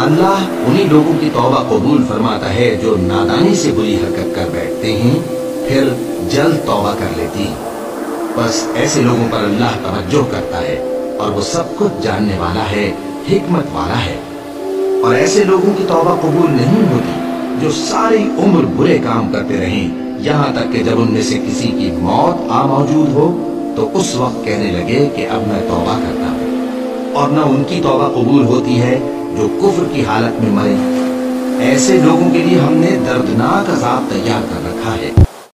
अल्लाह उन्हीं लोगों की तौबा कबूल फरमाता है जो नादानी से बुरी हरकत कर बैठते हैं, फिर जल्द तौबा कर लेती हैं। बस ऐसे लोगों पर अल्लाह तवज्जो करता है और वो सब कुछ जानने वाला है, हिकमत वाला है। और ऐसे लोगों की तौबा कबूल नहीं होती जो सारी उम्र बुरे काम करते रहें, यहाँ तक कि जब उनमें से किसी की मौत आ मौजूद हो तो उस वक्त कहने लगे कि अब मैं तौबा करता हूँ। और न उनकी तौबा कबूल होती है जो कुफ्र की हालत में मरे। ऐसे लोगों के लिए हमने दर्दनाक अजाब तैयार कर रखा है।